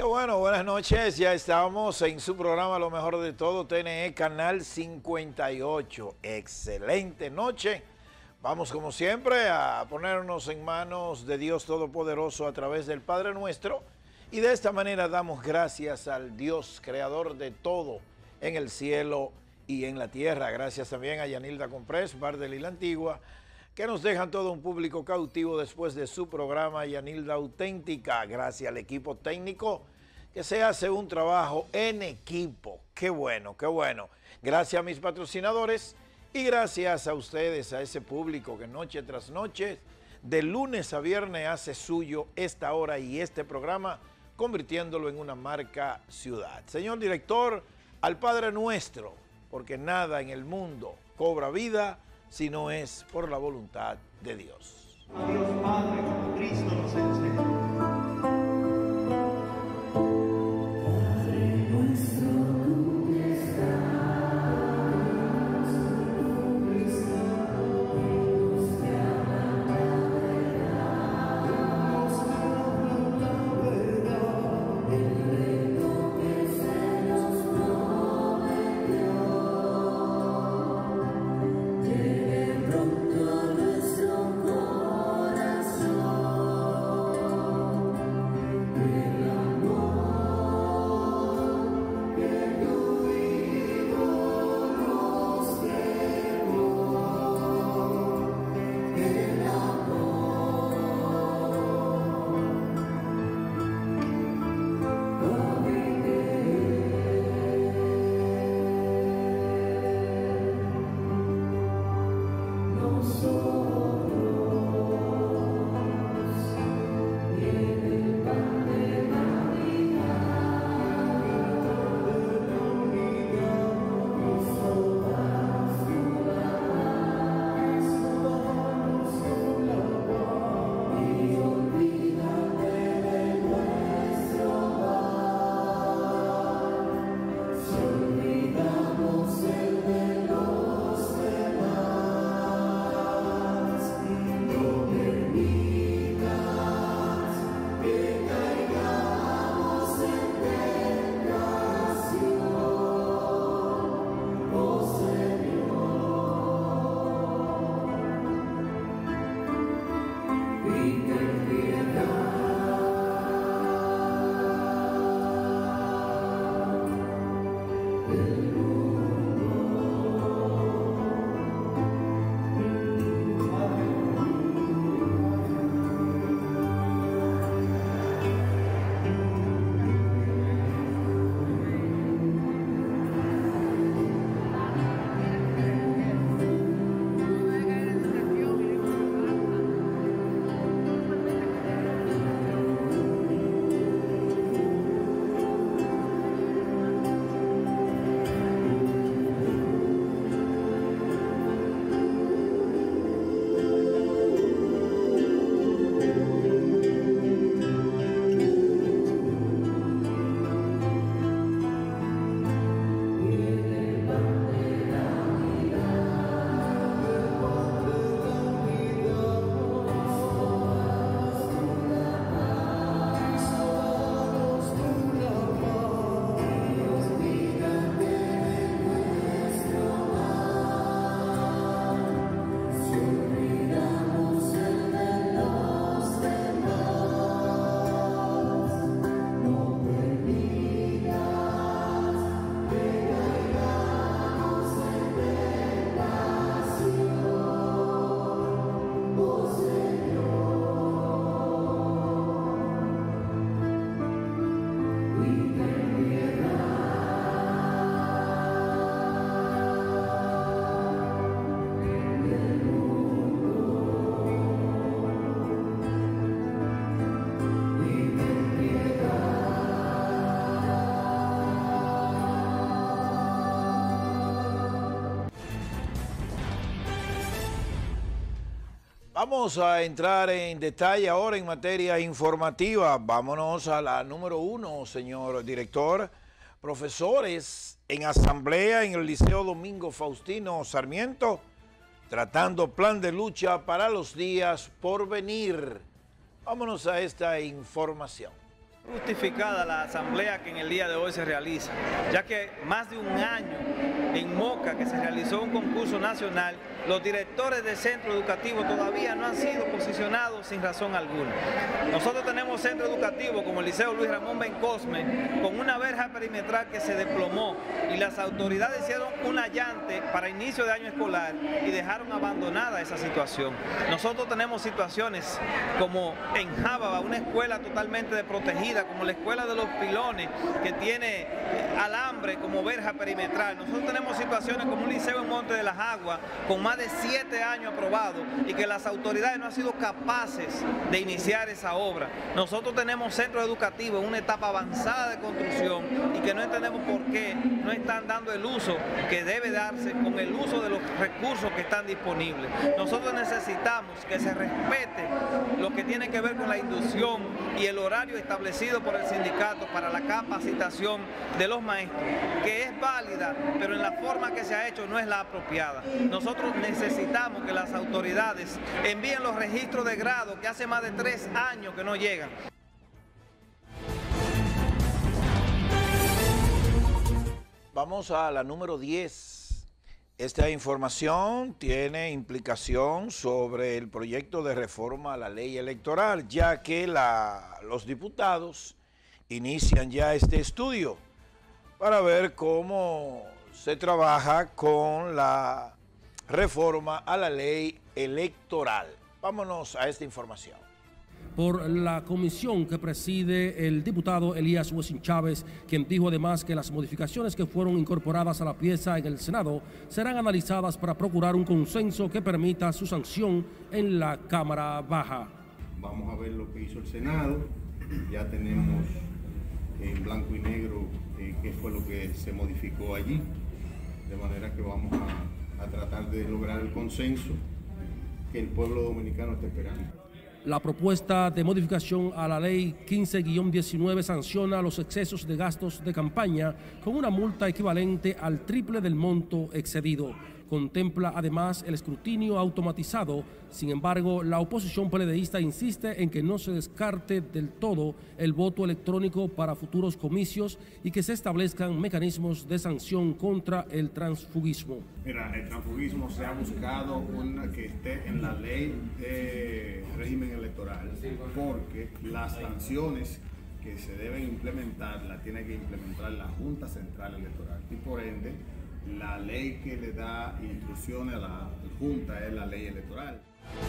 bueno, buenas noches. Ya estamos en su programa Lo Mejor de Todo, TNE Canal 58. Excelente noche. Vamos como siempre a ponernos en manos de Dios Todopoderoso a través del Padre Nuestro. Y de esta manera damos gracias al Dios creador de todo en el cielo y en la tierra. Gracias también a Yanilda Comprés, Bar de Lila Antigua, que nos dejan todo un público cautivo después de su programa Yanilda Auténtica. Gracias al equipo técnico que se hace un trabajo en equipo. Qué bueno, qué bueno. Gracias a mis patrocinadores y gracias a ustedes, a ese público que noche tras noche, de lunes a viernes hace suyo esta hora y este programa, convirtiéndolo en una marca ciudad. Señor director, al Padre Nuestro, porque nada en el mundo cobra vida si no es por la voluntad de Dios. A Dios Padre, como Cristo nos enseña. Vamos a entrar en detalle ahora en materia informativa. Vámonos a la número 1, señor director. Profesores en asamblea en el Liceo Domingo Faustino Sarmiento, tratando plan de lucha para los días por venir. Vámonos a esta información. Justificada la asamblea que en el día de hoy se realiza, ya que más de un año en Moca que se realizó un concurso nacional, los directores de centro educativo todavía no han sido posicionados sin razón alguna. Nosotros tenemos centro educativo como el Liceo Luis Ramón Bencosme con una verja perimetral que se desplomó y las autoridades hicieron un allante para inicio de año escolar y dejaron abandonada esa situación. Nosotros tenemos situaciones como en Jábaba, una escuela totalmente desprotegida, como la escuela de los Pilones, que tiene alambre como verja perimetral. Nosotros tenemos situaciones como un liceo en Monte de las Aguas, con más de 7 años aprobado, y que las autoridades no han sido capaces de iniciar esa obra. Nosotros tenemos centros educativos en una etapa avanzada de construcción y que no entendemos por qué no están dando el uso que debe darse con el uso de los recursos que están disponibles. Nosotros necesitamos que se respete lo que tiene que ver con la inducción y el horario establecido por el sindicato para la capacitación de los maestros, que es válida, pero en la forma que se ha hecho no es la apropiada. Nosotros necesitamos que las autoridades envíen los registros de grado que hace más de 3 años que no llegan. Vamos a la número 10. Esta información tiene implicación sobre el proyecto de reforma a la ley electoral, ya que los diputados inician ya este estudio para ver cómo se trabaja con la reforma a la ley electoral. Vámonos a esta información. Por la comisión que preside el diputado Elías Wessing Chávez, quien dijo además que las modificaciones que fueron incorporadas a la pieza en el Senado serán analizadas para procurar un consenso que permita su sanción en la Cámara Baja. Vamos a ver lo que hizo el Senado, ya tenemos en blanco y negro qué fue lo que se modificó allí, de manera que vamos a tratar de lograr el consenso que el pueblo dominicano está esperando. La propuesta de modificación a la ley 15-19 sanciona los excesos de gastos de campaña con una multa equivalente al triple del monto excedido. Contempla además el escrutinio automatizado. Sin embargo, la oposición peledeísta insiste en que no se descarte del todo el voto electrónico para futuros comicios y que se establezcan mecanismos de sanción contra el transfugismo. Mira, el transfugismo se ha buscado una que esté en la ley de régimen electoral, porque las sanciones que se deben implementar las tiene que implementar la Junta Central Electoral y por ende la ley que le da instrucciones a la Junta es la ley electoral.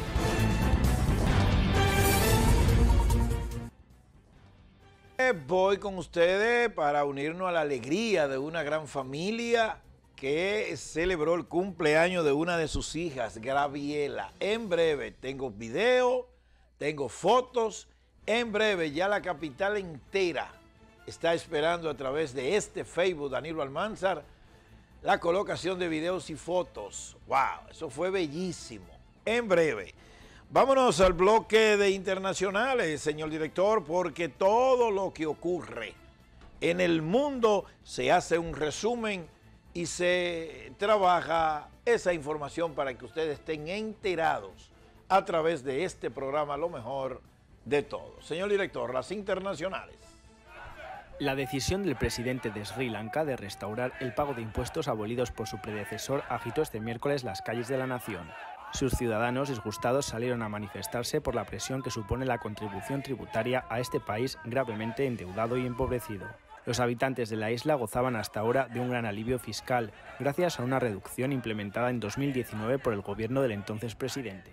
Voy con ustedes para unirnos a la alegría de una gran familia que celebró el cumpleaños de una de sus hijas, Graviela. En breve tengo video, tengo fotos. En breve ya la capital entera está esperando a través de este Facebook, Danilo Almanzar, la colocación de videos y fotos. ¡Wow! Eso fue bellísimo. En breve. Vámonos al bloque de internacionales, señor director, porque todo lo que ocurre en el mundo se hace un resumen y se trabaja esa información para que ustedes estén enterados a través de este programa Lo Mejor de Todo. Señor director, las internacionales. La decisión del presidente de Sri Lanka de restaurar el pago de impuestos abolidos por su predecesor agitó este miércoles las calles de la nación. Sus ciudadanos disgustados salieron a manifestarse por la presión que supone la contribución tributaria a este país gravemente endeudado y empobrecido. Los habitantes de la isla gozaban hasta ahora de un gran alivio fiscal, gracias a una reducción implementada en 2019 por el gobierno del entonces presidente.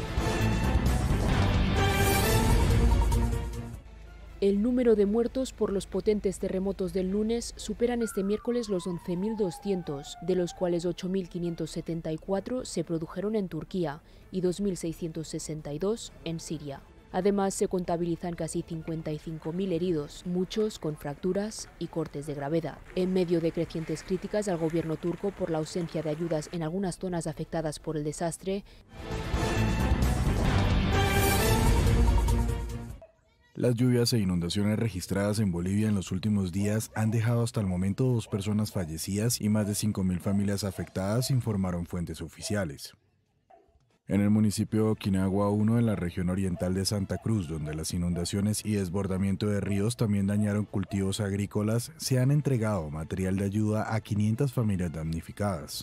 El número de muertos por los potentes terremotos del lunes superan este miércoles los 11.200, de los cuales 8.574 se produjeron en Turquía y 2.662 en Siria. Además, se contabilizan casi 55.000 heridos, muchos con fracturas y cortes de gravedad. En medio de crecientes críticas al gobierno turco por la ausencia de ayudas en algunas zonas afectadas por el desastre, las lluvias e inundaciones registradas en Bolivia en los últimos días han dejado hasta el momento 2 personas fallecidas y más de 5.000 familias afectadas, informaron fuentes oficiales. En el municipio de Oquinagua 1, en la región oriental de Santa Cruz, donde las inundaciones y desbordamiento de ríos también dañaron cultivos agrícolas, se han entregado material de ayuda a 500 familias damnificadas.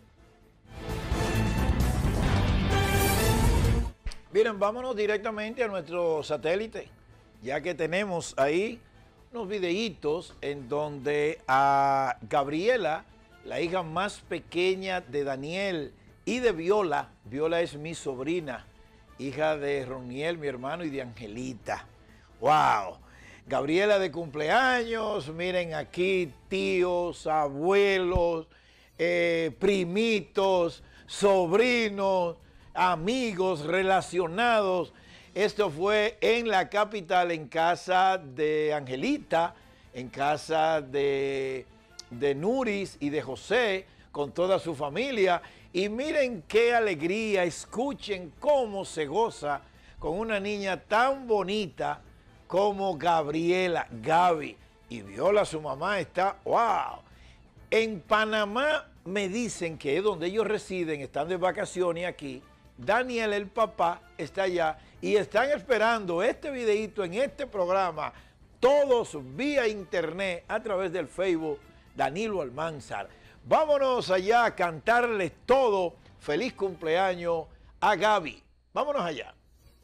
Miren, vámonos directamente a nuestro satélite, ya que tenemos ahí unos videitos en donde a Gabriela, la hija más pequeña de Daniel y de Viola, Viola es mi sobrina, hija de Roniel, mi hermano, y de Angelita. ¡Wow! Gabriela de cumpleaños, miren aquí, tíos, abuelos, primitos, sobrinos, amigos relacionados. Esto fue en la capital, en casa de Angelita, en casa de Nuris y de José, con toda su familia. Y miren qué alegría, escuchen cómo se goza con una niña tan bonita como Gabriela, Gaby. Y Viola, su mamá, está, wow. En Panamá me dicen que es donde ellos residen, están de vacaciones aquí. Daniel, el papá, está allá y están esperando este videito en este programa, todos vía internet a través del Facebook Danilo Almanzar. Vámonos allá a cantarles todo. Feliz cumpleaños a Gaby. Vámonos allá.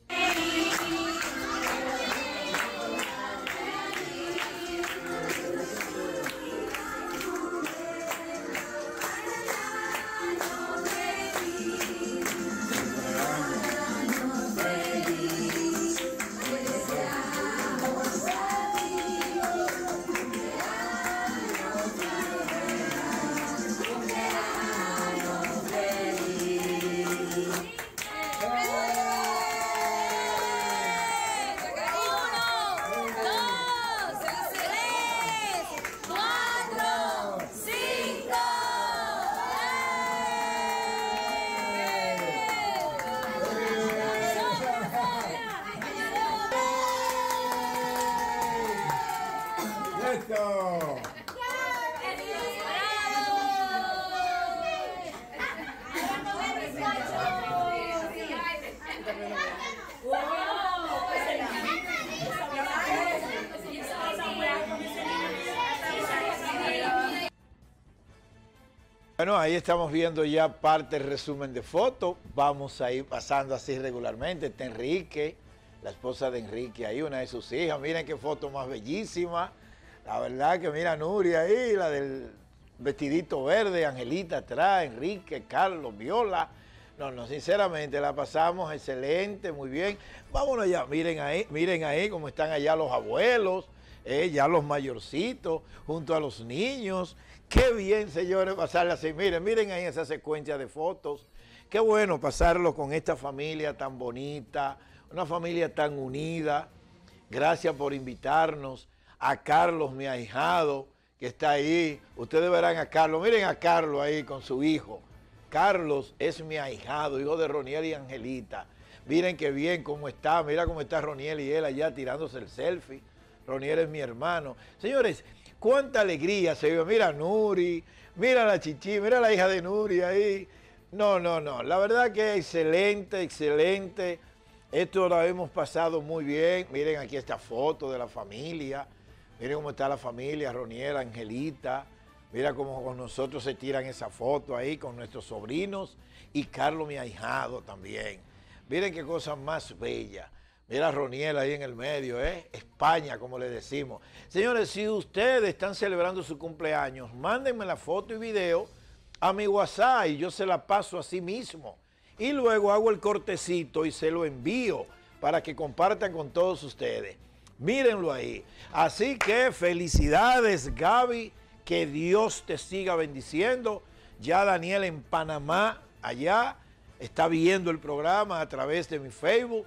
Bueno, ahí estamos viendo ya parte del resumen de fotos. Vamos a ir pasando así regularmente. Está Enrique, la esposa de Enrique ahí, una de sus hijas. Miren qué foto más bellísima. La verdad que mira Nuria ahí, la del vestidito verde, Angelita atrás, Enrique, Carlos, Viola. No, sinceramente la pasamos excelente, muy bien. Vámonos allá, miren ahí cómo están allá los abuelos, ya los mayorcitos, junto a los niños. Qué bien, señores, pasarla así. Miren ahí esa secuencia de fotos. Qué bueno pasarlo con esta familia tan bonita, una familia tan unida. Gracias por invitarnos. A Carlos, mi ahijado, que está ahí. Ustedes verán a Carlos. Miren a Carlos ahí con su hijo. Carlos es mi ahijado, hijo de Roniel y Angelita. Miren qué bien cómo está. Mira cómo está Roniel y él allá tirándose el selfie. Roniel es mi hermano. Señores, cuánta alegría se vio. Mira a Nuri, mira a la Chichi, mira a la hija de Nuri ahí. No. La verdad que excelente, excelente. Esto lo hemos pasado muy bien. Miren aquí esta foto de la familia. Miren cómo está la familia, Roniel, Angelita. Mira cómo con nosotros se tiran esa foto ahí con nuestros sobrinos y Carlos, mi ahijado también. Miren qué cosa más bella. Mira a Roniel ahí en el medio, España, como le decimos. Señores, si ustedes están celebrando su cumpleaños, mándenme la foto y video a mi WhatsApp y yo se la paso así mismo. Y luego hago el cortecito y se lo envío para que compartan con todos ustedes. Mírenlo ahí. Así que felicidades, Gaby. Que Dios te siga bendiciendo. Ya Daniel en Panamá, allá, está viendo el programa a través de mi Facebook.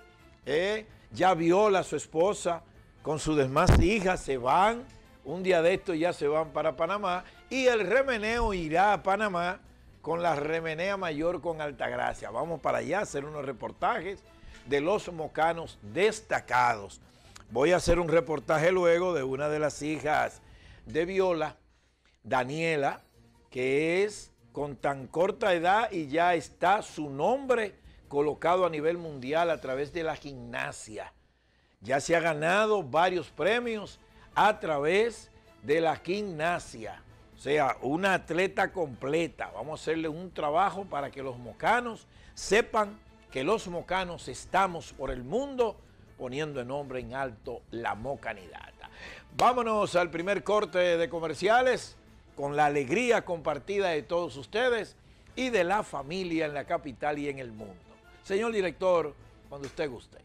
Ya Viola, su esposa, con sus demás hijas, se van. Un día de estos ya se van para Panamá. Y el remeneo irá a Panamá con la remenea mayor con Altagracia. Vamos para allá a hacer unos reportajes de los mocanos destacados. Voy a hacer un reportaje luego de una de las hijas de Viola, Daniela, que es con tan corta edad y ya está su nombre colocado a nivel mundial a través de la gimnasia. Ya se ha ganado varios premios a través de la gimnasia. O sea, una atleta completa. Vamos a hacerle un trabajo para que los mocanos sepan que los mocanos estamos por el mundo poniendo en nombre en alto la mocanidad. Vámonos al primer corte de comerciales con la alegría compartida de todos ustedes y de la familia en la capital y en el mundo. Señor director, cuando usted guste.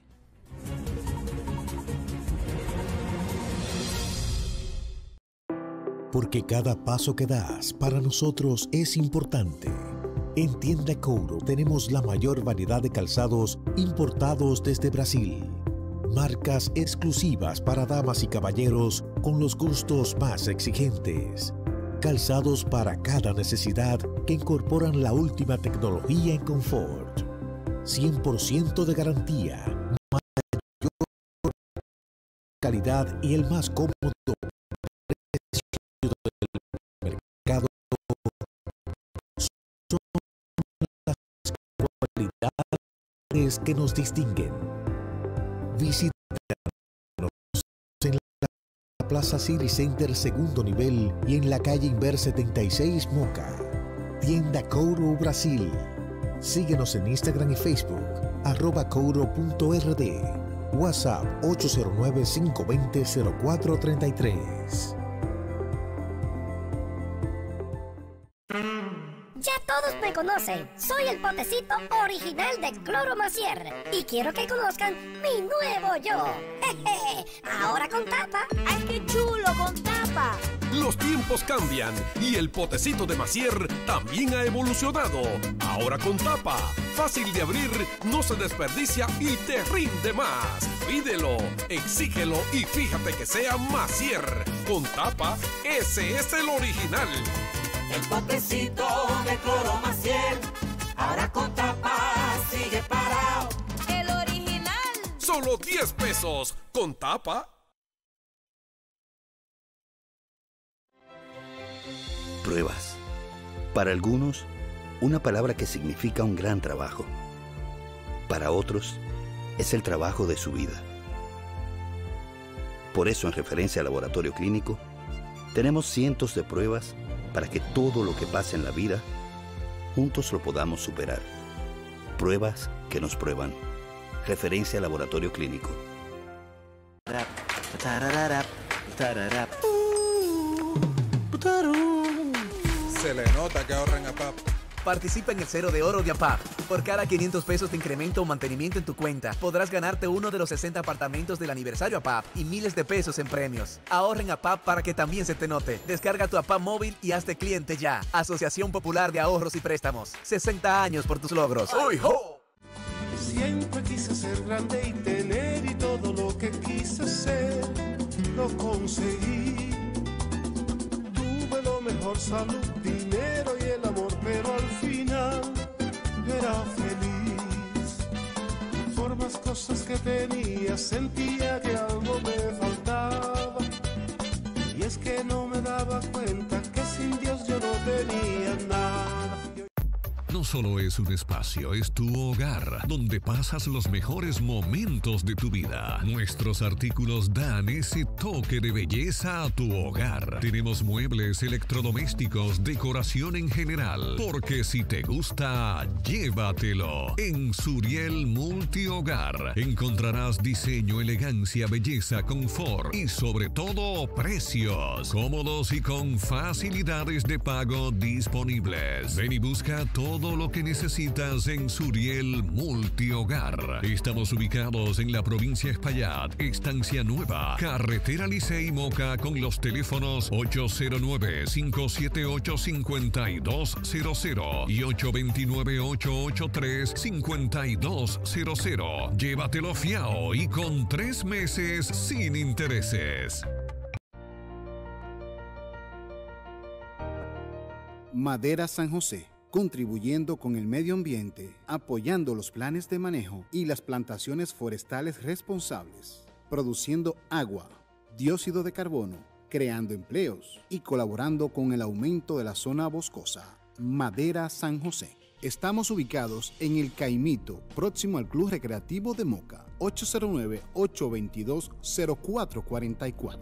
Porque cada paso que das para nosotros es importante. En Tienda Couro tenemos la mayor variedad de calzados importados desde Brasil. Marcas exclusivas para damas y caballeros con los gustos más exigentes. Calzados para cada necesidad que incorporan la última tecnología en confort. 100% de garantía, mayor calidad y el más cómodo precio del mercado. Son las cualidades que nos distinguen. Visítanos en la Plaza City Center segundo nivel y en la calle Inver 76 Moca. Tienda Couro Brasil. Síguenos en Instagram y Facebook, @couro.rd. WhatsApp 809-520-0433. Ya todos me conocen, soy el potecito original de Cloro Macier y quiero que conozcan mi nuevo yo. Ahora con tapa. ¡Ay, qué chulo, con tapa! Los tiempos cambian y el potecito de Macier también ha evolucionado. Ahora con tapa, fácil de abrir, no se desperdicia y te rinde más. Pídelo, exígelo y fíjate que sea Macier. Con tapa, ese es el original. El potecito de Cloro Macier, ahora con tapa, sigue parado. El original. Solo 10 pesos, con tapa. Pruebas. Para algunos, una palabra que significa un gran trabajo. Para otros, es el trabajo de su vida. Por eso, en Referencia Laboratorio Clínico, tenemos cientos de pruebas para que todo lo que pasa en la vida, juntos lo podamos superar. Pruebas que nos prueban. Referencia Laboratorio Clínico. Se le nota que ahorran a APAP. Participa en el Cero de Oro de APAP. Por cada 500 pesos de incremento o mantenimiento en tu cuenta, podrás ganarte uno de los 60 apartamentos del aniversario APAP y miles de pesos en premios. Ahorra en APAP para que también se te note. Descarga tu APAP móvil y hazte cliente ya. Asociación Popular de Ahorros y Préstamos. 60 años por tus logros. ¡Uy, ho! Siempre quise ser grande y tener y todo lo que quise ser, lo conseguí. Tuve lo mejor, salud, dinero y el amor, pero al final era feliz. Por más cosas que tenía, sentía que algo me faltaba. Y es que no me daba cuenta que sin Dios yo no tenía nada. No solo es un espacio, es tu hogar, donde pasas los mejores momentos de tu vida. Nuestros artículos dan ese toque de belleza a tu hogar. Tenemos muebles, electrodomésticos, decoración en general. Porque si te gusta, llévatelo. En Suriel Multihogar encontrarás diseño, elegancia, belleza, confort y sobre todo precios cómodos y con facilidades de pago disponibles. Ven y busca todo lo que necesitas en Suriel Multihogar. Estamos ubicados en la provincia Espaillat, Estancia Nueva, Carretera Licey Moca, con los teléfonos 809-578-5200 y 829-883-5200. Llévatelo fiao y con 3 meses sin intereses. Madera San José, contribuyendo con el medio ambiente, apoyando los planes de manejo y las plantaciones forestales responsables, produciendo agua, dióxido de carbono, creando empleos y colaborando con el aumento de la zona boscosa. Madera San José. Estamos ubicados en El Caimito, próximo al Club Recreativo de Moca. 809-822-0444.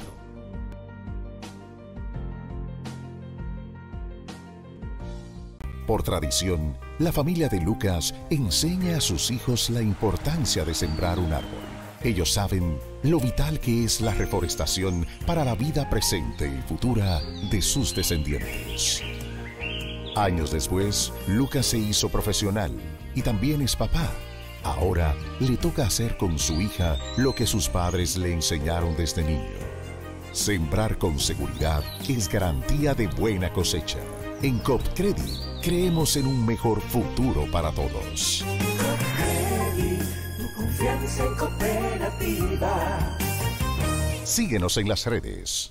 Por tradición, la familia de Lucas enseña a sus hijos la importancia de sembrar un árbol. Ellos saben lo vital que es la reforestación para la vida presente y futura de sus descendientes. Años después, Lucas se hizo profesional y también es papá. Ahora le toca hacer con su hija lo que sus padres le enseñaron desde niño. Sembrar con seguridad es garantía de buena cosecha. En CopCredit creemos en un mejor futuro para todos. CopCredit, tu confianza en cooperativa. Síguenos en las redes.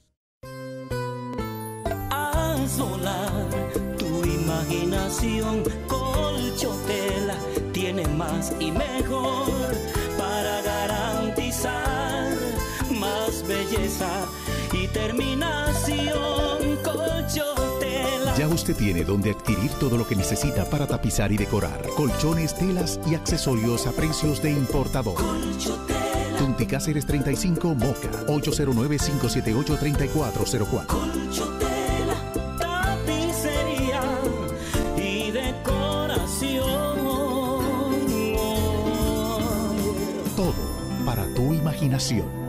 Haz volar tu imaginación, Colchotela tiene más y mejor para garantizar más belleza y terminación. Colchotela. Ya usted tiene donde adquirir todo lo que necesita para tapizar y decorar. Colchones, telas y accesorios a precios de importador. Colchotela. Tunti Cáceres 35 Moca. 809-578-3404. Colchotela, tapicería y decoración. Todo para tu imaginación.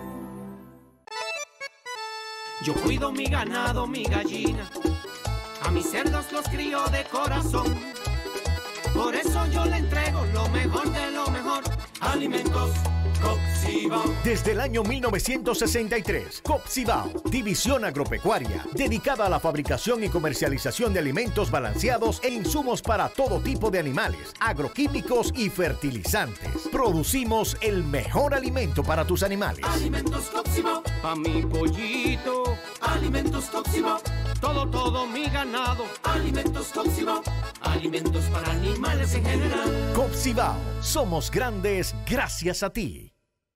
Yo cuido mi ganado, mi gallina, a mis cerdos los crío de corazón. Por eso yo le entrego lo mejor de lo mejor. Alimentos Copcibao. Desde el año 1963, Copcibao, división agropecuaria, dedicada a la fabricación y comercialización de alimentos balanceados e insumos para todo tipo de animales, agroquímicos y fertilizantes. Producimos el mejor alimento para tus animales. Alimentos Copcibao, pa' mi pollito. Alimentos Copcibao, todo mi ganado. Alimentos Copcibao, alimentos para animales en general. Copcibao, somos grandes gracias a ti.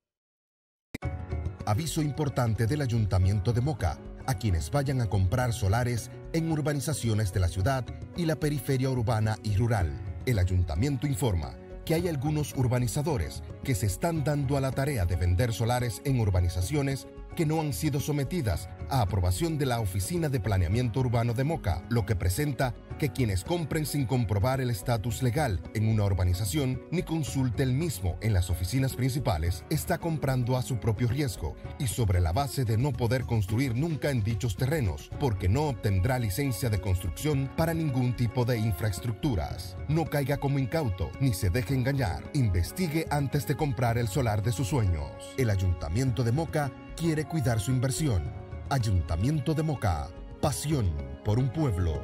Aviso importante del Ayuntamiento de Moca a quienes vayan a comprar solares en urbanizaciones de la ciudad y la periferia urbana y rural. El Ayuntamiento informa que hay algunos urbanizadores que se están dando a la tarea de vender solares en urbanizaciones que no han sido sometidas a aprobación de la Oficina de Planeamiento Urbano de Moca, lo que presenta que quienes compren sin comprobar el estatus legal en una urbanización ni consulte el mismo en las oficinas principales está comprando a su propio riesgo y sobre la base de no poder construir nunca en dichos terrenos, porque no obtendrá licencia de construcción para ningún tipo de infraestructuras. No caiga como incauto ni se deje engañar. Investigue antes de comprar el solar de sus sueños. El Ayuntamiento de Moca quiere cuidar su inversión. Ayuntamiento de Moca, pasión por un pueblo.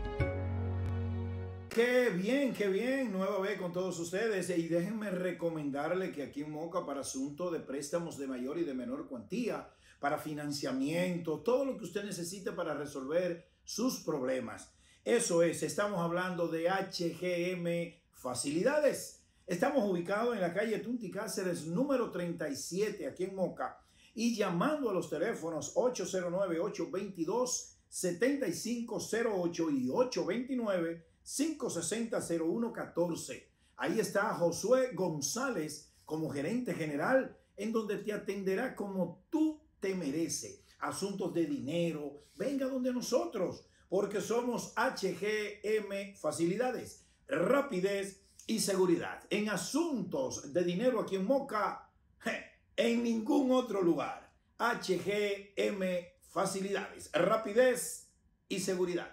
Qué bien, nueva vez con todos ustedes. Y déjenme recomendarle que aquí en Moca, para asuntos de préstamos de mayor y de menor cuantía, para financiamiento, todo lo que usted necesite para resolver sus problemas. Eso es, estamos hablando de HGM Facilidades. Estamos ubicados en la calle Tunti Cáceres, número 37, aquí en Moca. Y llamando a los teléfonos 809-822-7508 y 829-560-0114. Ahí está Josué González como gerente general, en donde te atenderá como tú te mereces. Asuntos de dinero, venga donde nosotros, porque somos HGM Facilidades, rapidez y seguridad. En asuntos de dinero aquí en Moca, en ningún otro lugar. HGM Facilidades, rapidez y seguridad.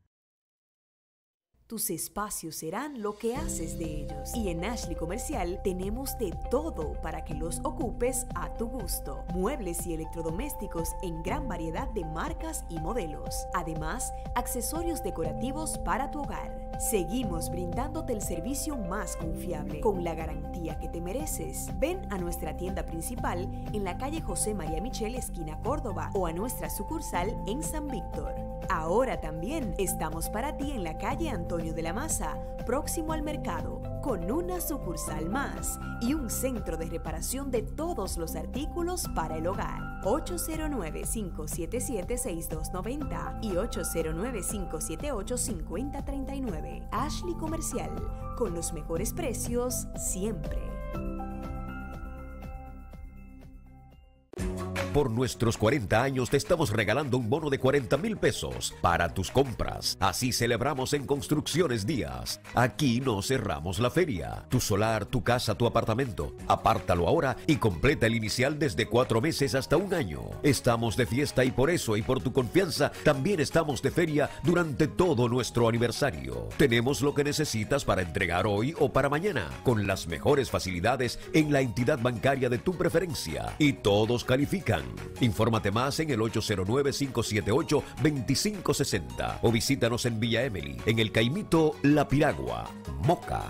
Tus espacios serán lo que haces de ellos. Y en Ashley Comercial tenemos de todo para que los ocupes a tu gusto. Muebles y electrodomésticos en gran variedad de marcas y modelos. Además, accesorios decorativos para tu hogar. Seguimos brindándote el servicio más confiable, con la garantía que te mereces. Ven a nuestra tienda principal en la calle José María Michel, esquina Córdoba, o a nuestra sucursal en San Víctor. Ahora también estamos para ti en la calle Antonio Antonio de la Maza, próximo al mercado, con una sucursal más y un centro de reparación de todos los artículos para el hogar. 809-577-6290 y 809-578-5039. Ashley Comercial, con los mejores precios siempre. Por nuestros 40 años te estamos regalando un bono de 40,000 pesos para tus compras. Así celebramos en Construcciones Díaz. Aquí no cerramos la feria. Tu solar, tu casa, tu apartamento. Apártalo ahora y completa el inicial desde 4 meses hasta 1 año. Estamos de fiesta y por eso y por tu confianza también estamos de feria durante todo nuestro aniversario. Tenemos lo que necesitas para entregar hoy o para mañana, con las mejores facilidades en la entidad bancaria de tu preferencia. Y todos califican. Infórmate más en el 809-578-2560 o visítanos en Villa Emily, en el Caimito La Piragua, Moca.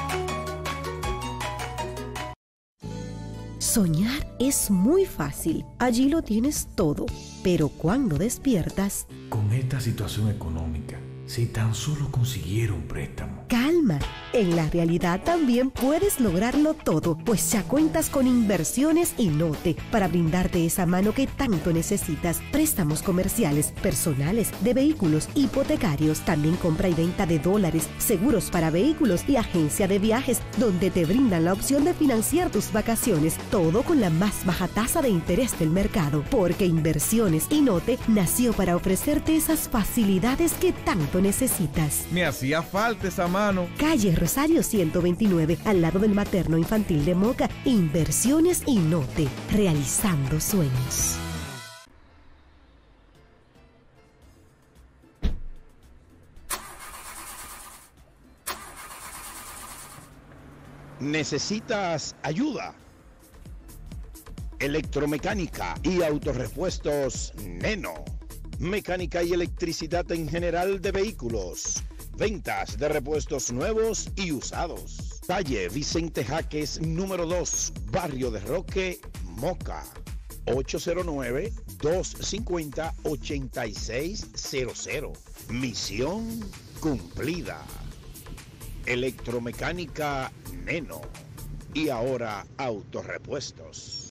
Soñar es muy fácil, allí lo tienes todo, pero cuando despiertas... Con esta situación económica, si tan solo consiguiera un préstamo. Calma, en la realidad también puedes lograrlo todo, pues ya cuentas con Inversiones Inote para brindarte esa mano que tanto necesitas. Préstamos comerciales, personales, de vehículos, hipotecarios, también compra y venta de dólares, seguros para vehículos y agencia de viajes, donde te brindan la opción de financiar tus vacaciones, todo con la más baja tasa de interés del mercado, porque Inversiones Inote nació para ofrecerte esas facilidades que tanto necesitas. Me hacía falta esa mano. Calle Rosario 129, al lado del Materno Infantil de Moca. Inversiones Inote, realizando sueños. ¿Necesitas ayuda? Electromecánica y autorrepuestos Neno. Mecánica y electricidad en general de vehículos. Ventas de repuestos nuevos y usados. Calle Vicente Jaques, número 2, Barrio de Roque, Moca. 809-250-8600. Misión cumplida. Electromecánica Neno. Y ahora autorrepuestos.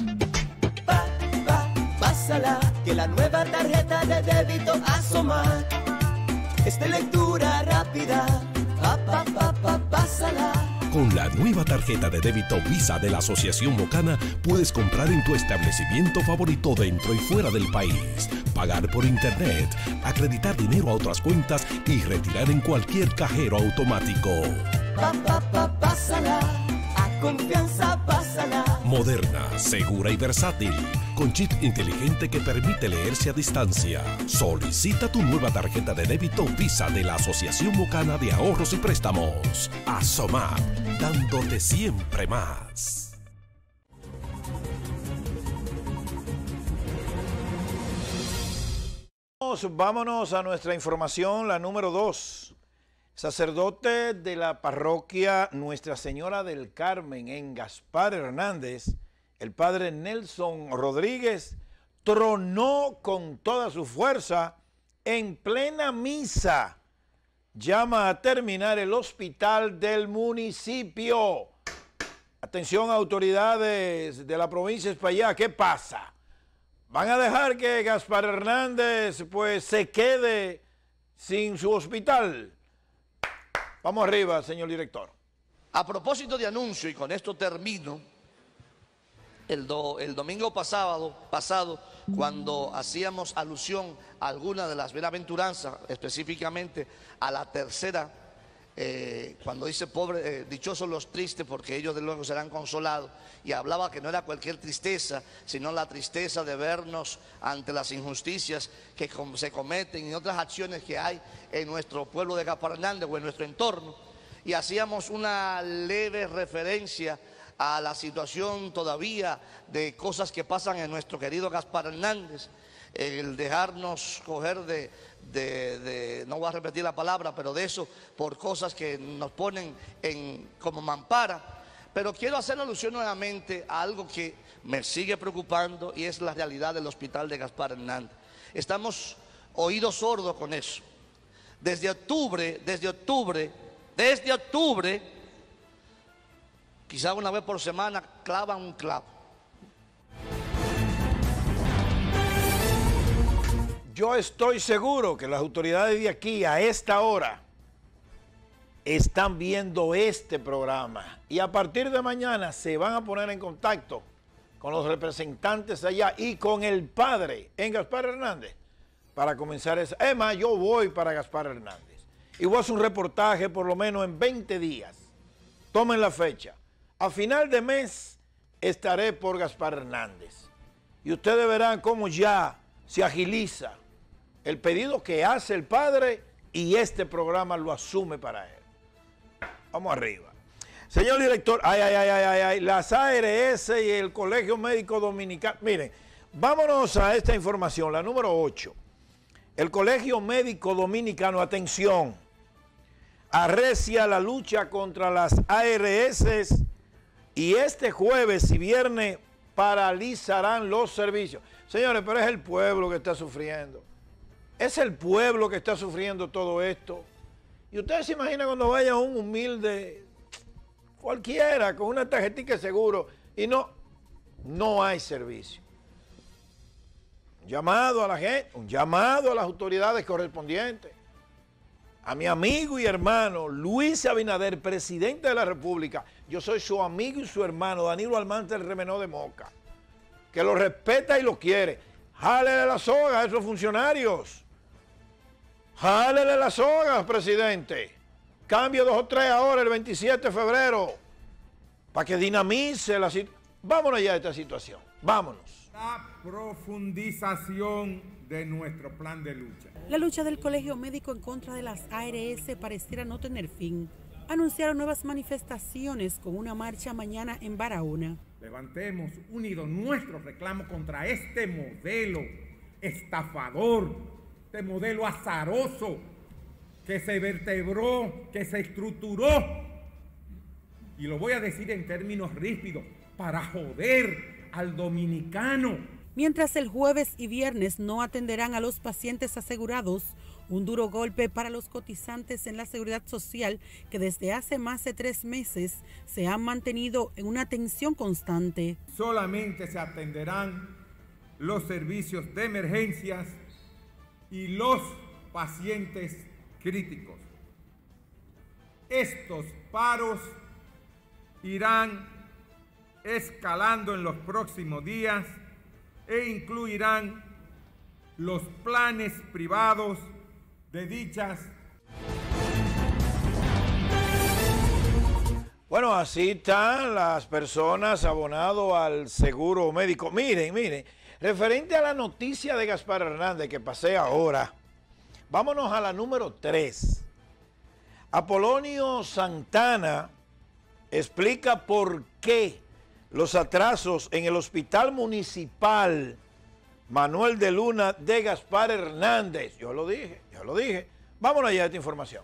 Pásala, que la nueva tarjeta de débito asoma. Es de lectura rápida, pásala. Con la nueva tarjeta de débito Visa de la Asociación Mocana, puedes comprar en tu establecimiento favorito dentro y fuera del país, pagar por internet, acreditar dinero a otras cuentas y retirar en cualquier cajero automático. Pásala, a confianza pásala. Moderna, segura y versátil, con chip inteligente que permite leerse a distancia. Solicita tu nueva tarjeta de débito Visa de la Asociación Mocana de Ahorros y Préstamos. ASOMAP, dándote siempre más. Vámonos a nuestra información, la número 2. Sacerdote de la parroquia Nuestra Señora del Carmen en Gaspar Hernández, el padre Nelson Rodríguez, tronó con toda su fuerza en plena misa. Llama a terminar el hospital del municipio. Atención, autoridades de la provincia de Espaillá, ¿qué pasa? ¿Van a dejar que Gaspar Hernández pues se quede sin su hospital? Vamos arriba, señor director. A propósito de anuncio, y con esto termino, el domingo pasado, cuando hacíamos alusión a alguna de las bienaventuranzas, específicamente a la tercera, cuando dice dichosos los tristes porque ellos de luego serán consolados, y hablaba que no era cualquier tristeza, sino la tristeza de vernos ante las injusticias que se cometen y otras acciones que hay en nuestro pueblo de Gaspar Hernández o en nuestro entorno, y hacíamos una leve referencia a la situación todavía de cosas que pasan en nuestro querido Gaspar Hernández, el dejarnos coger no voy a repetir la palabra, pero de eso, por cosas que nos ponen como mampara. Pero quiero hacer alusión nuevamente a algo que me sigue preocupando, y es la realidad del hospital de Gaspar Hernández. Estamos oídos sordos con eso. desde octubre, quizá una vez por semana clavan un clavo. Yo estoy seguro que las autoridades de aquí a esta hora están viendo este programa y a partir de mañana se van a poner en contacto con los representantes allá y con el padre en Gaspar Hernández para comenzar esa. Es más, yo voy para Gaspar Hernández y voy a hacer un reportaje por lo menos en 20 días. Tomen la fecha. A final de mes estaré por Gaspar Hernández y ustedes verán cómo ya se agiliza el pedido que hace el padre y este programa lo asume para él. Vamos arriba. Señor director, las ARS y el Colegio Médico Dominicano. Miren, vámonos a esta información, la número 8. El Colegio Médico Dominicano, atención, arrecia la lucha contra las ARS y este jueves y viernes paralizarán los servicios. Señores, pero es el pueblo que está sufriendo. Es el pueblo que está sufriendo todo esto. Y ustedes se imaginan cuando vaya un humilde, cualquiera, con una tarjetita de seguro y no hay servicio. Un llamado a la gente, un llamado a las autoridades correspondientes. A mi amigo y hermano Luis Abinader, presidente de la República. Yo soy su amigo y su hermano, Danilo Almanza, el Remenó de Moca, que lo respeta y lo quiere. Jálele la soga a esos funcionarios. Jálele las sogas, presidente. Cambie 2 o 3 ahora, el 27 de febrero, para que dinamice la situación. Vámonos ya de esta situación. Vámonos. La profundización de nuestro plan de lucha. La lucha del Colegio Médico en contra de las ARS pareciera no tener fin. Anunciaron nuevas manifestaciones con una marcha mañana en Barahona. Levantemos unidos nuestro reclamo contra este modelo estafador, este modelo azaroso que se vertebró, que se estructuró, y lo voy a decir en términos ríspidos, para joder al dominicano. Mientras el jueves y viernes no atenderán a los pacientes asegurados, un duro golpe para los cotizantes en la Seguridad Social que desde hace más de 3 meses se han mantenido en una tensión constante. Solamente se atenderán los servicios de emergencias y los pacientes críticos. Estos paros irán escalando en los próximos días e incluirán los planes privados de dichas. Bueno, así están las personas abonadas al seguro médico. Miren, referente a la noticia de Gaspar Hernández que pasé ahora, vámonos a la número 3. Apolonio Santana explica por qué los atrasos en el Hospital Municipal Manuel de Luna de Gaspar Hernández. Yo lo dije. Vámonos allá a esta información.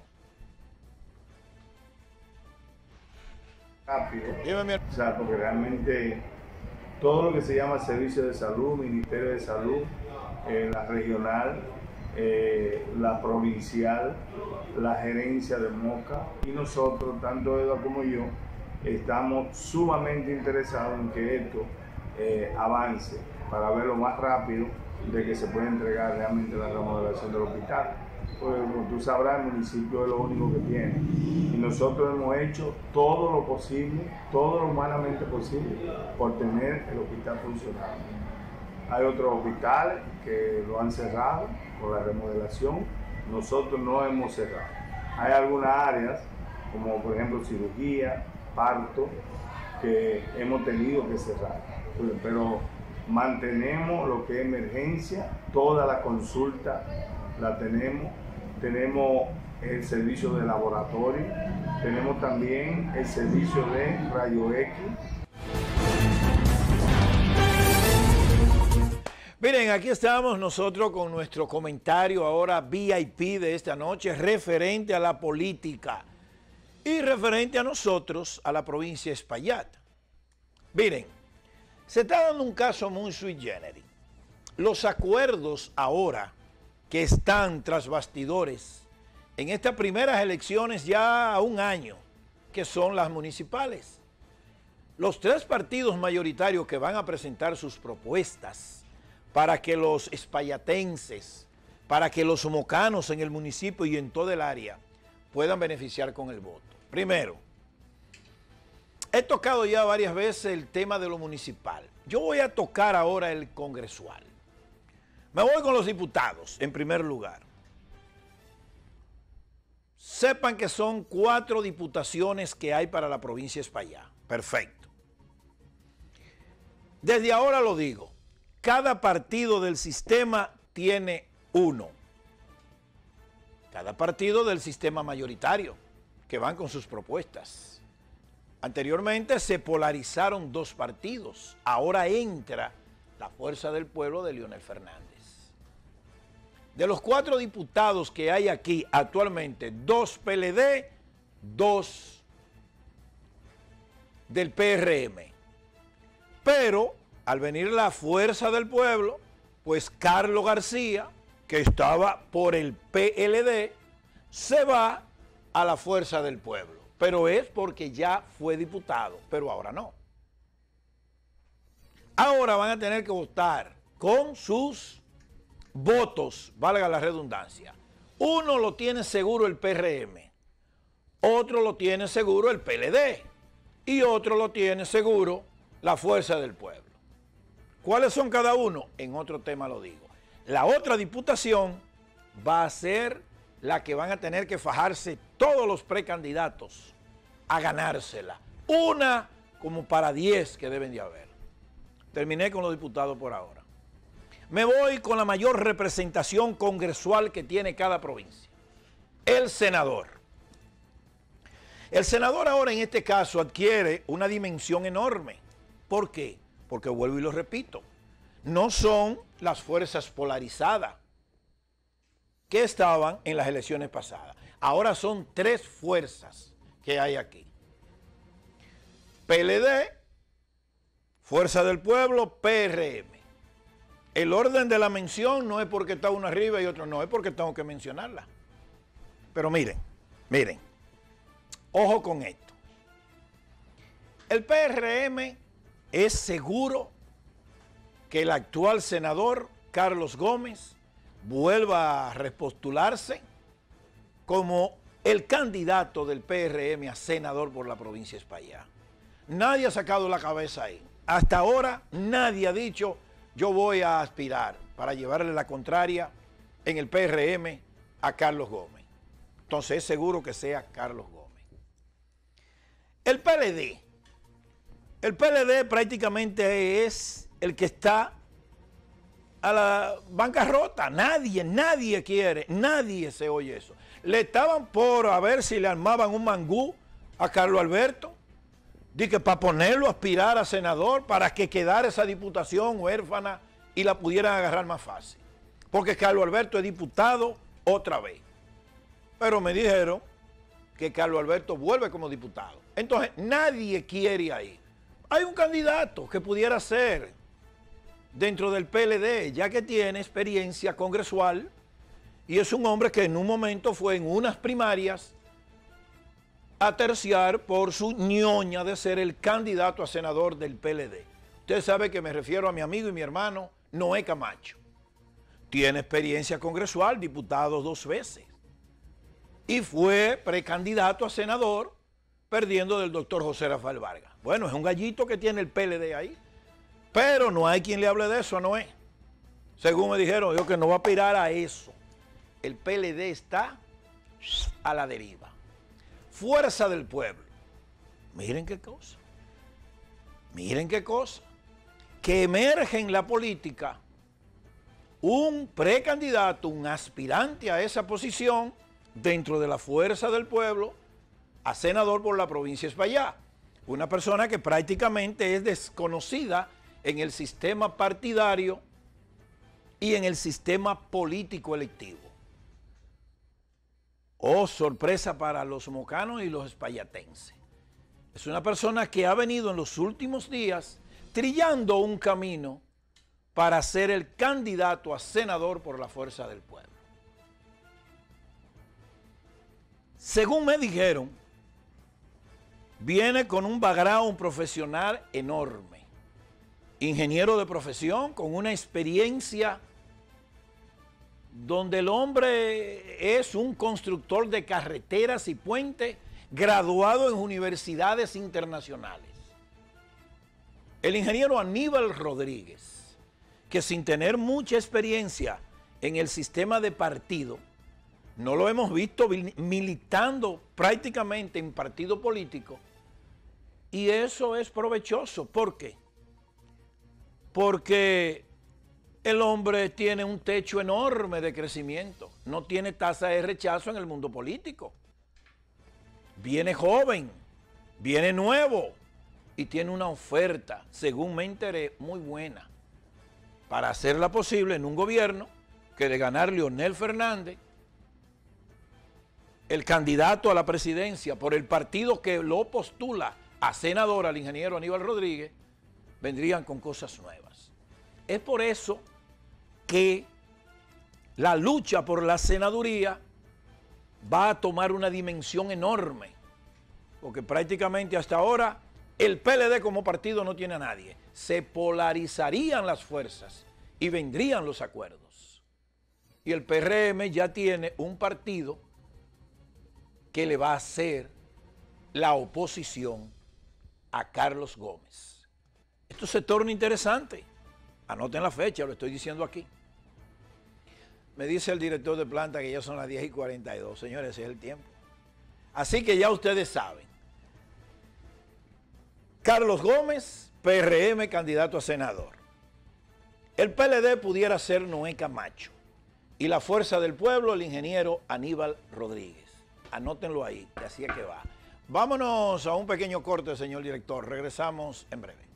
Rápido. O sea, porque realmente todo lo que se llama servicio de salud, Ministerio de Salud, la regional, la provincial, la gerencia de Moca y nosotros, tanto Eduardo como yo, estamos sumamente interesados en que esto avance para verlo más rápido de que se pueda entregar realmente la remodelación del hospital. Pues, como tú sabrás, el municipio es lo único que tiene y nosotros hemos hecho todo lo posible, todo lo humanamente posible por tener el hospital funcionando. Hay otros hospitales que lo han cerrado por la remodelación, nosotros no hemos cerrado. Hay algunas áreas, como por ejemplo cirugía, parto, que hemos tenido que cerrar, pero mantenemos lo que es emergencia, toda la consulta la tenemos el servicio de laboratorio, tenemos también el servicio de rayo X. Miren, aquí estamos nosotros con nuestro comentario ahora VIP de esta noche referente a la política y referente a nosotros, a la provincia de Espaillat. Miren, se está dando un caso muy sui generis. Los acuerdos ahora que están tras bastidores en estas primeras elecciones ya a un año, que son las municipales. Los 3 partidos mayoritarios que van a presentar sus propuestas para que los espallatenses, para que los mocanos en el municipio y en todo el área puedan beneficiar con el voto. Primero, he tocado ya varias veces el tema de lo municipal. Yo voy a tocar ahora el congresual. Me voy con los diputados, en primer lugar. Sepan que son 4 diputaciones que hay para la provincia de Espaillá. Perfecto. Desde ahora lo digo, cada partido del sistema tiene 1. Cada partido del sistema mayoritario, que van con sus propuestas. Anteriormente se polarizaron 2 partidos, ahora entra la Fuerza del Pueblo de Leonel Fernández. De los 4 diputados que hay aquí actualmente, 2 PLD, 2 del PRM. Pero al venir la Fuerza del Pueblo, pues Carlos García, que estaba por el PLD, se va a la Fuerza del Pueblo. Pero es porque ya fue diputado, pero ahora no. Ahora van a tener que votar con sus votos, valga la redundancia. Uno lo tiene seguro el PRM, otro lo tiene seguro el PLD y otro lo tiene seguro la Fuerza del Pueblo. ¿Cuáles son cada uno? En otro tema lo digo. La otra diputación va a ser la que van a tener que fajarse todos los precandidatos a ganársela. Una como para 10 que deben de haber. Terminé con los diputados por ahora. Me voy con la mayor representación congresual que tiene cada provincia. El senador. El senador ahora en este caso adquiere una dimensión enorme. ¿Por qué? Porque vuelvo y lo repito, no son las fuerzas polarizadas que estaban en las elecciones pasadas. Ahora son 3 fuerzas que hay aquí. PLD, Fuerza del Pueblo, PRM. El orden de la mención no es porque está uno arriba y otro no, es porque tengo que mencionarla. Pero miren, ojo con esto. El PRM es seguro que el actual senador Carlos Gómez vuelva a repostularse como el candidato del PRM a senador por la provincia de Espaillá. Nadie ha sacado la cabeza ahí. Hasta ahora nadie ha dicho yo voy a aspirar para llevarle la contraria en el PRM a Carlos Gómez. Entonces es seguro que sea Carlos Gómez. El PLD. El PLD prácticamente es el que está a la bancarrota. Nadie quiere, nadie se oye eso. Le estaban por a ver si le armaban un mangú a Carlos Alberto, de que para ponerlo a aspirar a senador, para que quedara esa diputación huérfana y la pudieran agarrar más fácil. Porque Carlos Alberto es diputado otra vez. Pero me dijeron que Carlos Alberto vuelve como diputado. Entonces nadie quiere ahí. Hay un candidato que pudiera ser dentro del PLD, ya que tiene experiencia congresual y es un hombre que en un momento fue en unas primarias a terciar por su ñoña de ser el candidato a senador del PLD. Usted sabe que me refiero a mi amigo y mi hermano Noé Camacho. Tiene experiencia congresual, diputado 2 veces. Y fue precandidato a senador, perdiendo del doctor José Rafael Vargas. Bueno, es un gallito que tiene el PLD ahí. Pero no hay quien le hable de eso a Noé. Según me dijeron, yo que no va a aspirar a eso. El PLD está a la deriva. Fuerza del Pueblo. Miren qué cosa. Miren qué cosa. Que emerge en la política un precandidato, un aspirante a esa posición dentro de la Fuerza del Pueblo a senador por la provincia de Espaillá. Una persona que prácticamente es desconocida en el sistema partidario y en el sistema político electivo. Oh, sorpresa para los mocanos y los espallatenses. Es una persona que ha venido en los últimos días trillando un camino para ser el candidato a senador por la Fuerza del Pueblo. Según me dijeron, viene con un background profesional enorme. Ingeniero de profesión, con una experiencia donde el hombre es un constructor de carreteras y puentes, graduado en universidades internacionales. El ingeniero Aníbal Rodríguez, que sin tener mucha experiencia en el sistema de partido, no lo hemos visto militando prácticamente en partido político, y eso es provechoso. ¿Por qué? Porque el hombre tiene un techo enorme de crecimiento, no tiene tasa de rechazo en el mundo político. Viene joven, viene nuevo y tiene una oferta, según me enteré, muy buena para hacerla posible en un gobierno que de ganar Leonel Fernández, el candidato a la presidencia por el partido que lo postula a senador al ingeniero Aníbal Rodríguez, vendrían con cosas nuevas. Es por eso que la lucha por la senaduría va a tomar una dimensión enorme, porque prácticamente hasta ahora el PLD como partido no tiene a nadie. Se polarizarían las fuerzas y vendrían los acuerdos. Y el PRM ya tiene un partido que le va a hacer la oposición a Carlos Gómez. Esto se torna interesante. Anoten la fecha, lo estoy diciendo aquí. Me dice el director de planta que ya son las 10:42. Señores, ese es el tiempo. Así que ya ustedes saben. Carlos Gómez, PRM, candidato a senador. El PLD pudiera ser Noé Camacho. Y la Fuerza del Pueblo, el ingeniero Aníbal Rodríguez. Anótenlo ahí, que así es que va. Vámonos a un pequeño corte, señor director. Regresamos en breve.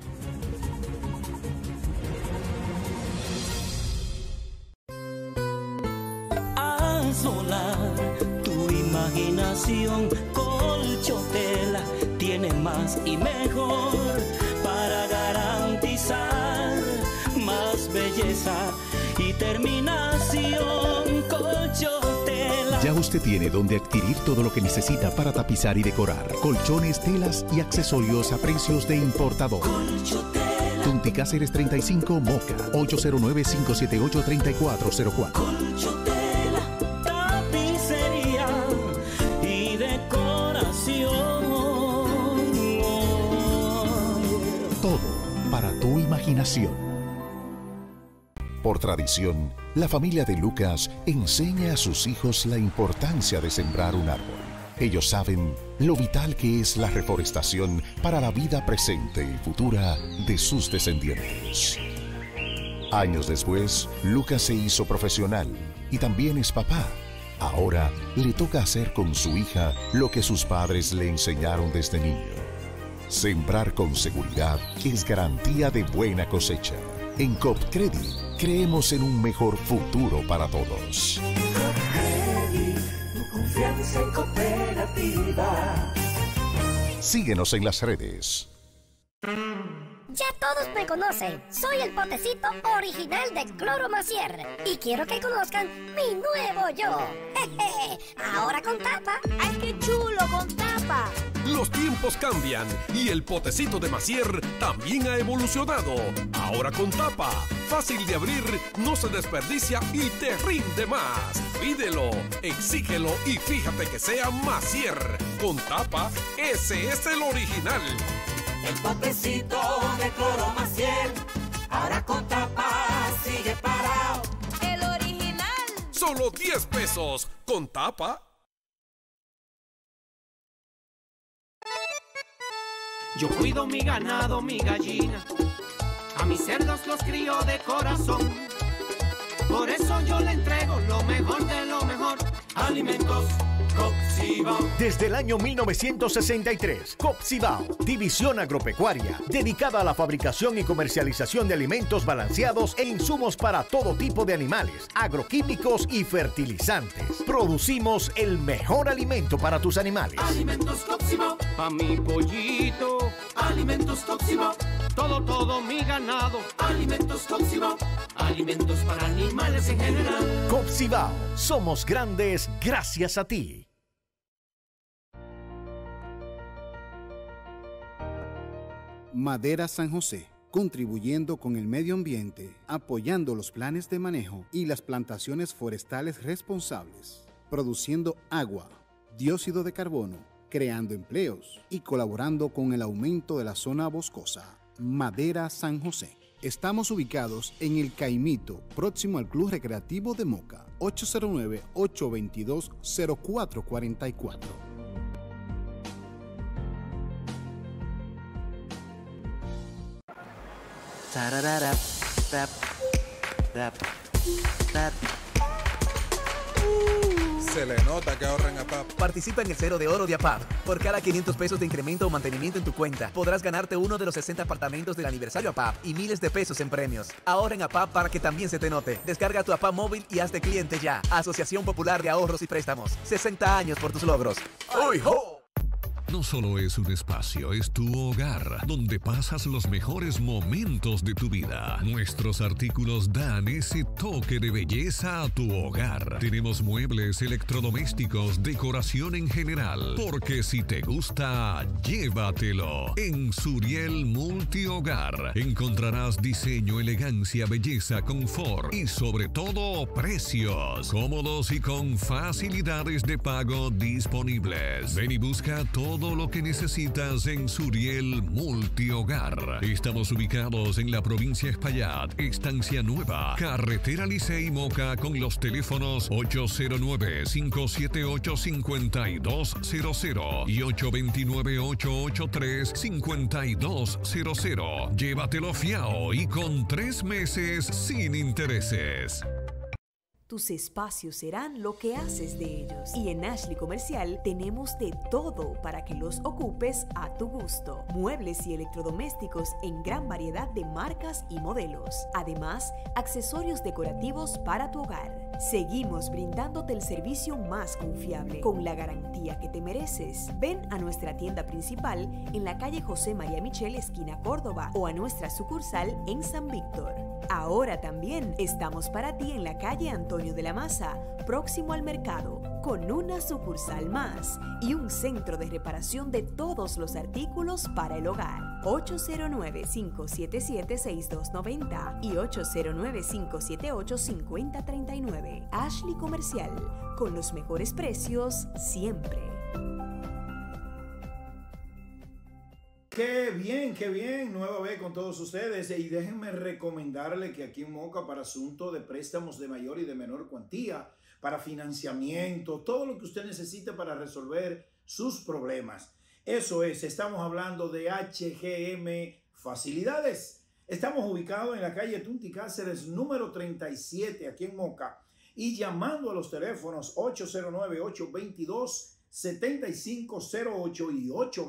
Solar, tu imaginación Colchotela tiene más y mejor para garantizar más belleza y terminación. Colchotela. Ya usted tiene donde adquirir todo lo que necesita para tapizar y decorar. Colchones, telas y accesorios a precios de importador. Colchotela. Tunti Cáceres 35 Moca, 809-578-3404. Colchotela. Todo para tu imaginación. Por tradición, la familia de Lucas enseña a sus hijos la importancia de sembrar un árbol. Ellos saben lo vital que es la reforestación para la vida presente y futura de sus descendientes. Años después, Lucas se hizo profesional y también es papá. Ahora le toca hacer con su hija lo que sus padres le enseñaron desde niño. Sembrar con seguridad es garantía de buena cosecha. En CopCredit creemos en un mejor futuro para todos. CopCredit, tu confianza en cooperativa. Síguenos en las redes. Ya todos me conocen, soy el potecito original de Cloro Macier y quiero que conozcan mi nuevo yo. Ahora con tapa. ¡Ay, qué chulo con tapa! Los tiempos cambian y el potecito de Macier también ha evolucionado. Ahora con tapa, fácil de abrir, no se desperdicia y te rinde más. Pídelo, exígelo y fíjate que sea Macier. Con tapa, ese es el original. El potecito de Cloro Macier, ahora con tapa sigue parado. El original. Solo 10 pesos con tapa. Yo cuido mi ganado, mi gallina, a mis cerdos los crío de corazón. Por eso yo le entrego lo mejor de lo mejor. Alimentos Copsibao. Desde el año 1963, Copsibao, división agropecuaria, dedicada a la fabricación y comercialización de alimentos balanceados e insumos para todo tipo de animales, agroquímicos y fertilizantes. Producimos el mejor alimento para tus animales. Alimentos Copsibao, pa' mi pollito. Alimentos Copsibao, todo mi ganado. Alimentos Copsibao, alimentos para animales en general. Copsibao, somos grandes gracias a ti. Madera San José, contribuyendo con el medio ambiente, apoyando los planes de manejo y las plantaciones forestales responsables, produciendo agua, dióxido de carbono, creando empleos y colaborando con el aumento de la zona boscosa. Madera San José. Estamos ubicados en El Caimito, próximo al Club Recreativo de Moca. 809-822-0444. Se le nota que ahorra en APAP. Participa en el Cero de Oro de APAP. Por cada 500 pesos de incremento o mantenimiento en tu cuenta, podrás ganarte uno de los 60 apartamentos del aniversario APAP y miles de pesos en premios. Ahorra en APAP para que también se te note. Descarga tu APAP móvil y hazte cliente ya. Asociación Popular de Ahorros y Préstamos. 60 años por tus logros. ¡Uy, ho! No solo es un espacio, es tu hogar, donde pasas los mejores momentos de tu vida. Nuestros artículos dan ese toque de belleza a tu hogar. Tenemos muebles, electrodomésticos, decoración en general. Porque si te gusta, llévatelo. En Suriel Multihogar encontrarás diseño, elegancia, belleza, confort y sobre todo precios cómodos y con facilidades de pago disponibles. Ven y busca todo lo que necesitas en Suriel Multihogar. Estamos ubicados en la provincia Espaillat, Estancia Nueva, Carretera Licey Moca, con los teléfonos 809-578-5200 y 829-883-5200. Llévatelo fiao y con 3 meses sin intereses. Tus espacios serán lo que haces de ellos. Y en Ashley Comercial tenemos de todo para que los ocupes a tu gusto. Muebles y electrodomésticos en gran variedad de marcas y modelos. Además, accesorios decorativos para tu hogar. Seguimos brindándote el servicio más confiable, con la garantía que te mereces. Ven a nuestra tienda principal en la calle José María Michel, esquina Córdoba, o a nuestra sucursal en San Víctor. Ahora también estamos para ti en la calle Antonio de la Maza, próximo al mercado, con una sucursal más y un centro de reparación de todos los artículos para el hogar. 809-577-6290 y 809-578-5039. Ashley Comercial, con los mejores precios siempre. Qué bien, nueva vez con todos ustedes. Y déjenme recomendarle que aquí en Moca, para asunto de préstamos de mayor y de menor cuantía, para financiamiento, todo lo que usted necesite para resolver sus problemas. Eso es, estamos hablando de HGM Facilidades. Estamos ubicados en la calle Tunti Cáceres, número 37, aquí en Moca, y llamando a los teléfonos 809-822-7508 y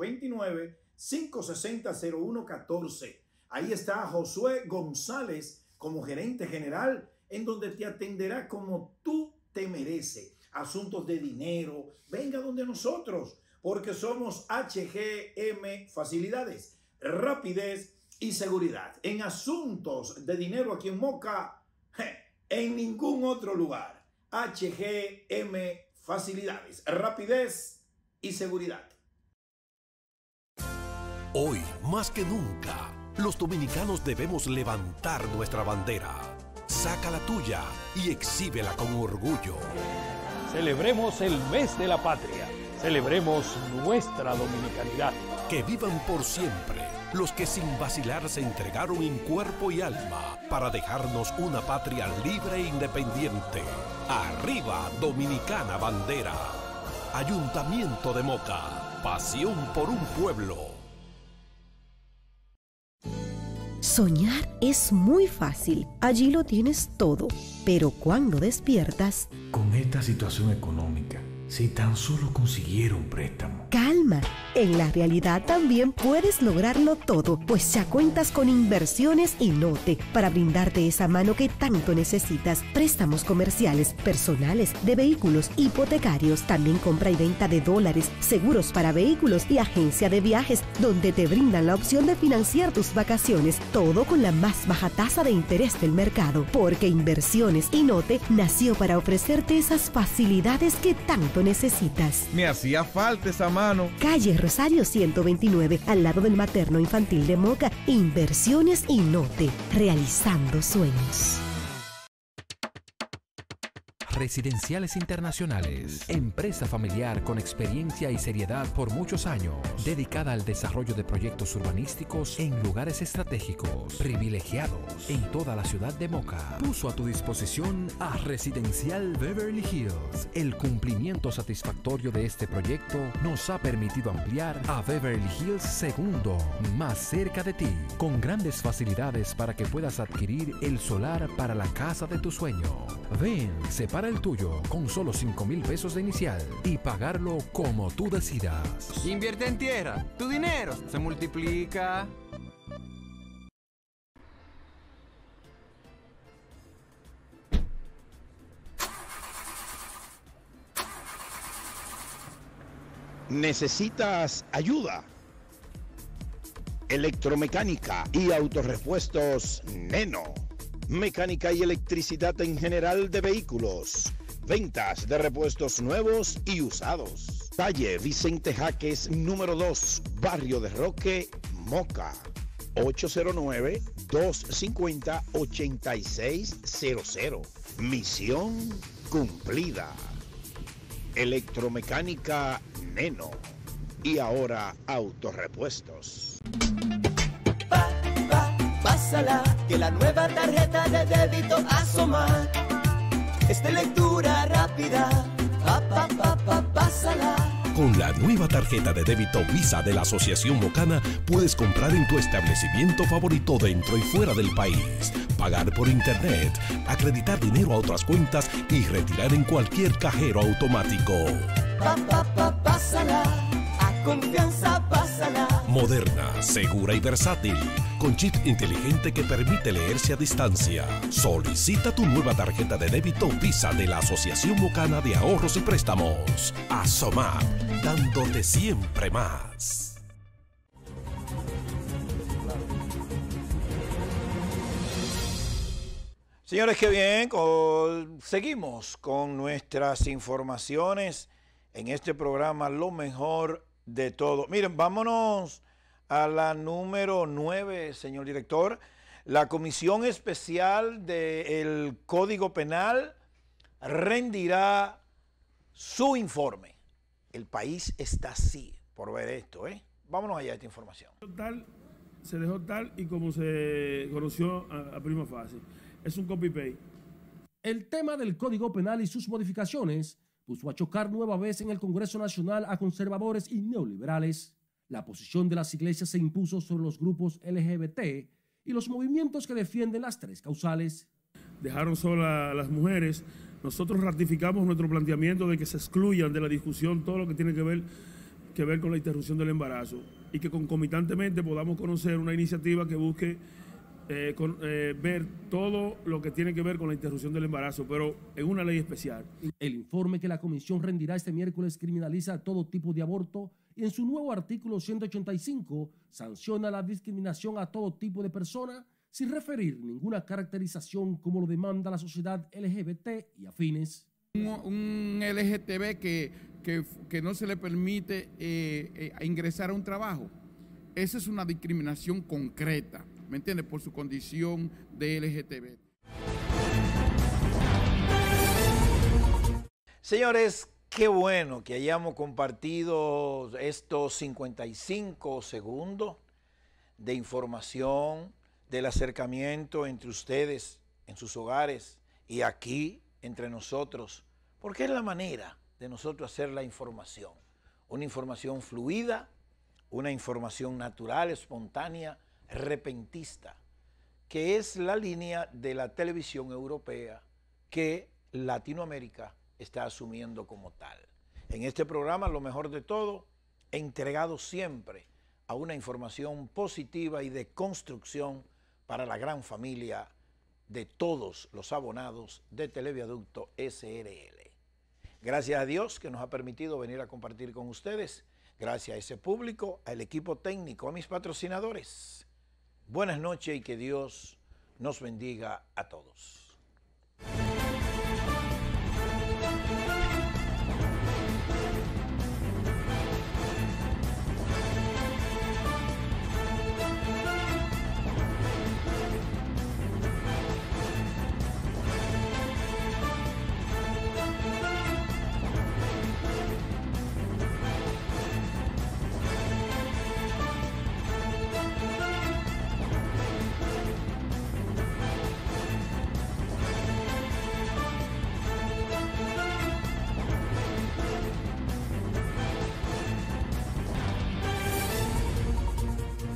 829-560-0114. Ahí está Josué González como gerente general, en donde te atenderá como tú te mereces. Asuntos de dinero, venga donde nosotros, porque somos HGM Facilidades, rapidez y seguridad. En asuntos de dinero aquí en Moca, en ningún otro lugar. HGM Facilidades, rapidez y seguridad. Hoy, más que nunca, los dominicanos debemos levantar nuestra bandera. Saca la tuya y exhíbela con orgullo. Celebremos el mes de la patria. Celebremos nuestra dominicanidad. Que vivan por siempre los que sin vacilar se entregaron en cuerpo y alma para dejarnos una patria libre e independiente. ¡Arriba, Dominicana Bandera! Ayuntamiento de Moca. Pasión por un pueblo. Soñar es muy fácil, allí lo tienes todo, pero cuando despiertas... Con esta situación económica, si tan solo consiguiera un préstamo. Calma, en la realidad también puedes lograrlo todo, pues ya cuentas con Inversiones Inote para brindarte esa mano que tanto necesitas. Préstamos comerciales, personales, de vehículos, hipotecarios, también compra y venta de dólares, seguros para vehículos y agencia de viajes, donde te brindan la opción de financiar tus vacaciones, todo con la más baja tasa de interés del mercado, porque Inversiones Inote nació para ofrecerte esas facilidades que tanto necesitas. Me hacía falta esa mano. calle Rosario 129, al lado del Materno Infantil de Moca. Inversiones Inote, realizando sueños. Residenciales Internacionales, empresa familiar con experiencia y seriedad por muchos años, dedicada al desarrollo de proyectos urbanísticos en lugares estratégicos, privilegiados en toda la ciudad de Moca. Puso a tu disposición a Residencial Beverly Hills. El cumplimiento satisfactorio de este proyecto nos ha permitido ampliar a Beverly Hills segundo, más cerca de ti, con grandes facilidades para que puedas adquirir el solar para la casa de tu sueño. Ven, separa el tuyo con solo 5,000 pesos de inicial y pagarlo como tú decidas. Invierte en tierra, tu dinero se multiplica. ¿Necesitas ayuda? Electromecánica y autorrepuestos Neno. Mecánica y electricidad en general de vehículos. Ventas de repuestos nuevos y usados. Calle Vicente Jaques, número 2, Barrio de Roque, Moca. 809-250-8600. Misión cumplida. Electromecánica Neno. Y ahora autorrepuestos. Pásala, que la nueva tarjeta de débito asoma. Es de lectura rápida. Pásala. Con la nueva tarjeta de débito Visa de la Asociación Mocana, puedes comprar en tu establecimiento favorito dentro y fuera del país, pagar por internet, acreditar dinero a otras cuentas y retirar en cualquier cajero automático. Pásala. A confianza, pásala. Moderna, segura y versátil, con chip inteligente que permite leerse a distancia. Solicita tu nueva tarjeta de débito Visa de la Asociación Mocana de Ahorros y Préstamos. ASOMAP, dándote siempre más. Señores, qué bien. Seguimos con nuestras informaciones en este programa Lo Mejor de Todo. Miren, vámonos a la número 9, señor director. La Comisión Especial del Código Penal rendirá su informe. El país está así por ver esto, ¿eh? Vámonos allá a esta información. Se dejó tal y como se conoció a prima fase. Es un copy-paste. El tema del Código Penal y sus modificaciones puso a chocar nueva vez en el Congreso Nacional a conservadores y neoliberales. La posición de las iglesias se impuso sobre los grupos LGBT y los movimientos que defienden las tres causales. Dejaron sola a las mujeres. Nosotros ratificamos nuestro planteamiento de que se excluyan de la discusión todo lo que tiene que ver con la interrupción del embarazo y que concomitantemente podamos conocer una iniciativa que busque ver todo lo que tiene que ver con la interrupción del embarazo, pero en una ley especial. El informe que la comisión rendirá este miércoles criminaliza todo tipo de aborto y en su nuevo artículo 185 sanciona la discriminación a todo tipo de persona sin referir ninguna caracterización como lo demanda la sociedad LGBT y afines. Un LGTB que no se le permite ingresar a un trabajo, esa es una discriminación concreta, ¿me entiendes? Por su condición de LGTB. Señores, qué bueno que hayamos compartido estos 55 segundos de información, del acercamiento entre ustedes en sus hogares y aquí entre nosotros, porque es la manera de nosotros hacer la información. Una información fluida, una información natural, espontánea, repentista, que es la línea de la televisión europea que Latinoamérica está asumiendo como tal. En este programa, Lo Mejor de Todo, entregado siempre a una información positiva y de construcción para la gran familia de todos los abonados de Televiaducto SRL. Gracias a Dios que nos ha permitido venir a compartir con ustedes. Gracias a ese público, al equipo técnico, a mis patrocinadores. Buenas noches y que Dios nos bendiga a todos.